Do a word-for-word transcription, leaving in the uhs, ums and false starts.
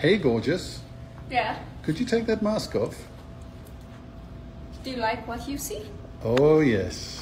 Hey, gorgeous. Yeah. Could you take that mask off? Do you like what you see? Oh, yes.